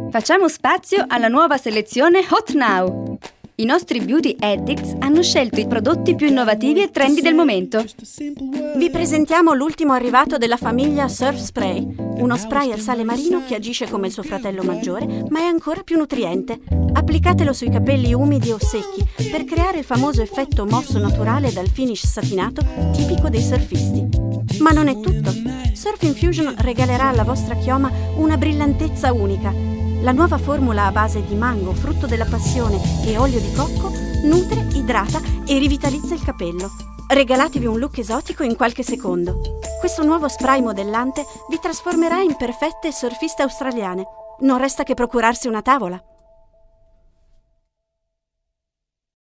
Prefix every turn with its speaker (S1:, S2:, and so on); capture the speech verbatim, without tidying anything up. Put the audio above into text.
S1: Facciamo spazio alla nuova selezione Hot Now. I nostri beauty addicts hanno scelto i prodotti più innovativi e trendy del momento.
S2: Vi presentiamo l'ultimo arrivato della famiglia Surf Spray, uno spray al sale marino che agisce come il suo fratello maggiore, ma è ancora più nutriente. Applicatelo sui capelli umidi o secchi per creare il famoso effetto mosso naturale dal finish satinato tipico dei surfisti. Ma non è tutto. Surf Infusion regalerà alla vostra chioma una brillantezza unica. La nuova formula a base di mango, frutto della passione e olio di cocco nutre, idrata e rivitalizza il capello. Regalatevi un look esotico in qualche secondo. Questo nuovo spray modellante vi trasformerà in perfette surfiste australiane. Non resta che procurarsi una tavola.